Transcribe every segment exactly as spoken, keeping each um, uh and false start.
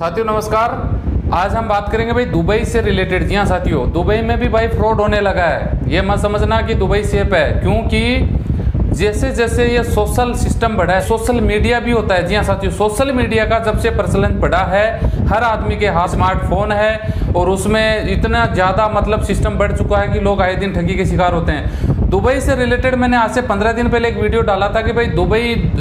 साथियों नमस्कार। आज हम बात करेंगे भाई दुबई से रिलेटेड। जी हाँ साथियों, दुबई में भी भाई फ्रॉड होने लगा है। ये मत समझना कि दुबई सेफ है, क्योंकि जैसे जैसे ये सोशल सिस्टम बढ़ा है, सोशल मीडिया भी होता है। जी हाँ साथियों, सोशल मीडिया का जब से प्रचलन बढ़ा है, हर आदमी के हाथ स्मार्टफोन है और उसमें इतना ज़्यादा मतलब सिस्टम बढ़ चुका है कि लोग आए दिन ठगी के शिकार होते हैं। दुबई से रिलेटेड मैंने आज से पंद्रह दिन पहले एक वीडियो डाला था कि भाई दुबई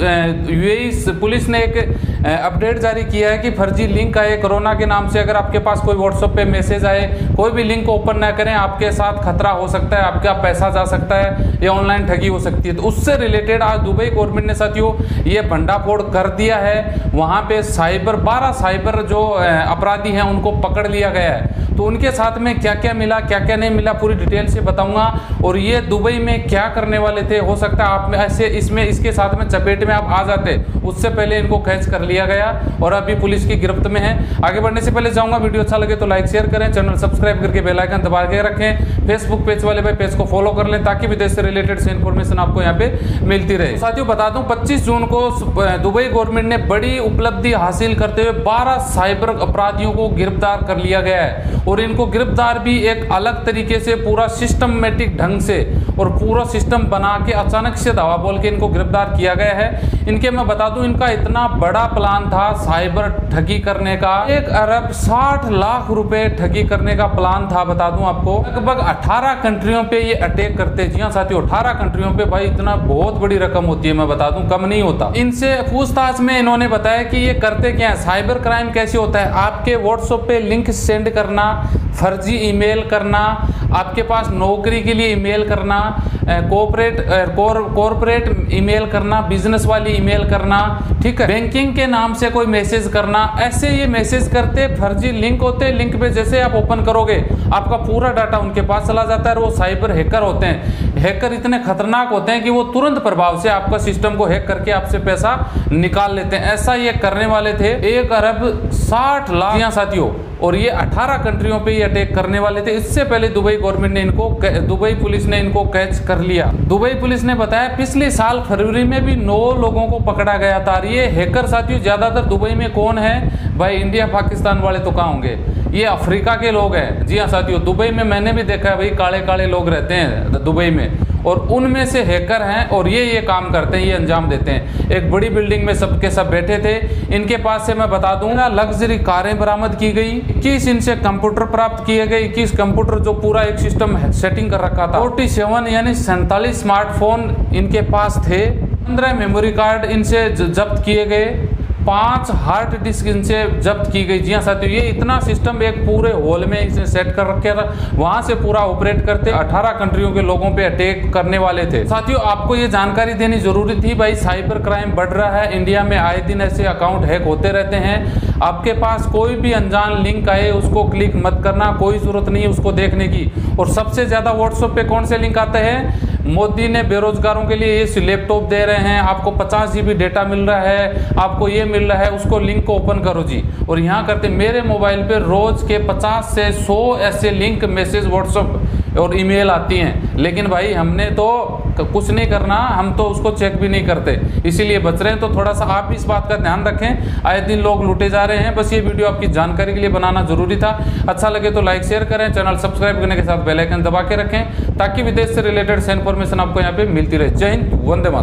यूएई पुलिस ने एक अपडेट जारी किया है कि फर्जी लिंक आए कोरोना के नाम से। अगर आपके पास कोई व्हाट्सएप पे मैसेज आए, कोई भी लिंक ओपन ना करें, आपके साथ खतरा हो सकता है, आपका पैसा जा सकता है या ऑनलाइन ठगी हो सकती है। तो उससे रिलेटेड आज दुबई गवर्नमेंट ने साथियों ये भंडाफोड़ कर दिया है। वहाँ पे साइबर बारह साइबर जो अपराधी हैं उनको पकड़ लिया गया है। तो उनके साथ में क्या क्या मिला, क्या क्या नहीं मिला, पूरी डिटेल से बताऊंगा। और ये दुबई में क्या करने वाले थे, हो सकता है आप में ऐसे इसमें इसके साथ में चपेट में आप आ जाते, उससे पहले इनको कैच कर लिया गया और अभी पुलिस की गिरफ्त में है। आगे बढ़ने से पहले जाऊंगा, वीडियो अच्छा लगे तो लाइक शेयर करें, चैनल सब्सक्राइब करके बेल आइकन दबा के रखें। फेसबुक पेज वाले भाई पेज को फॉलो कर लें ताकि विदेश से रिलेटेड से इन्फॉर्मेशन आपको यहाँ पे मिलती रहे। साथियों बता दूं, पच्चीस जून को दुबई गवर्नमेंट ने बड़ी उपलब्धि हासिल करते हुए बारह साइबर अपराधियों को गिरफ्तार कर लिया गया है। और इनको गिरफ्तार भी एक अलग तरीके से पूरा सिस्टमेटिक ढंग से और पूरा सिस्टम बना के अचानक से धावा बोल के इनको गिरफ्तार किया गया है। इनके मैं बता दूं, इनका इतना बड़ा प्लान था साइबर ठगी करने का, एक अरब साठ लाख रुपए ठगी करने का प्लान था। बता दूं आपको, लगभग अठारह कंट्रियों पे ये अटैक करते। जी हाँ साथियों, अठारह कंट्रियों पे भाई इतना बहुत बड़ी रकम होती है, मैं बता दूं कम नहीं होता। इनसे पूछताछ में इन्होंने बताया कि ये करते क्या है, साइबर क्राइम कैसे होता है। आपके व्हाट्सएप पे लिंक सेंड करना, फर्जी ईमेल करना, आपके पास नौकरी के लिए ईमेल करना, कॉर्पोरेट कॉर्पोरेट ईमेल करना, बिजनेस वाली ईमेल करना, ठीक है, बैंकिंग के नाम से कोई मैसेज करना। ऐसे ये मैसेज करते, फर्जी लिंक होते, लिंक पे जैसे आप ओपन करोगे आपका पूरा डाटा उनके पास चला जाता है। और वो साइबर हैकर होते हैं। हैकर इतने खतरनाक होते हैं कि वो तुरंत प्रभाव से आपका सिस्टम को हैक करके आपसे पैसा निकाल लेते हैं। ऐसा ये करने वाले थे। एक अरब साठ लाख साथियों, और ये अठारह कंट्रियों पे ये अटैक करने वाले थे। इससे पहले दुबई गवर्नमेंट ने इनको, दुबई पुलिस ने इनको कैच कर लिया। दुबई पुलिस ने बताया पिछले साल फरवरी में भी नौ लोगों को पकड़ा गया था। ये हैकर साथियों ज्यादातर दुबई में कौन है भाई, इंडिया पाकिस्तान वाले तो कहाँ होंगे, ये अफ्रीका के लोग हैं। जी हाँ साथियों, दुबई में मैंने भी देखा है भाई, काले काले लोग रहते हैं दुबई में और उनमें से हैकर हैं और ये ये काम करते हैं, ये अंजाम देते हैं। एक बड़ी बिल्डिंग में सबके सब बैठे थे। इनके पास से मैं बता दूंगा लग्जरी कारें बरामद की गई, इक्कीस इनसे कंप्यूटर प्राप्त किए गए, इक्कीस कंप्यूटर जो पूरा एक सिस्टम सेटिंग कर रखा था। सैंतालीस यानी सैंतालीस स्मार्टफोन इनके पास थे। पंद्रह मेमोरी कार्ड इनसे जब्त किए गए, पांच हार्ड डिस्क इनसे जब्त की गई। जी हाँ साथियों, ये इतना सिस्टम एक पूरे हॉल में इसने सेट कर रखा था, वहां से पूरा ऑपरेट करते अठारह कंट्रियों के लोगों पे अटैक करने वाले थे। साथियों आपको ये जानकारी देनी जरूरी थी भाई, साइबर क्राइम बढ़ रहा है इंडिया में, आए दिन ऐसे अकाउंट हैक होते रहते हैं। आपके पास कोई भी अनजान लिंक आए उसको क्लिक मत करना, कोई जरूरत नहीं है उसको देखने की। और सबसे ज्यादा व्हाट्सएप पे कौन से लिंक आते हैं, मोदी ने बेरोजगारों के लिए ये लैपटॉप दे रहे हैं, आपको पचास जीबी डेटा मिल रहा है, आपको ये मिल रहा है, उसको लिंक को ओपन करो जी। और यहाँ करते मेरे मोबाइल पे रोज के पचास से सौ ऐसे लिंक मैसेज व्हाट्सएप और ईमेल आती हैं, लेकिन भाई हमने तो कुछ नहीं करना, हम तो उसको चेक भी नहीं करते, इसीलिए बच रहे हैं। तो थोड़ा सा आप भी इस बात का ध्यान रखें, आए दिन लोग लूटे जा रहे हैं। बस ये वीडियो आपकी जानकारी के लिए बनाना जरूरी था। अच्छा लगे तो लाइक शेयर करें, चैनल सब्सक्राइब करने के साथ बेल आइकन दबा के रखें ताकि विदेश से रिलेटेड इन्फॉर्मेशन आपको यहाँ पे मिलती रहे। जय हिंद, वंदे मातरम।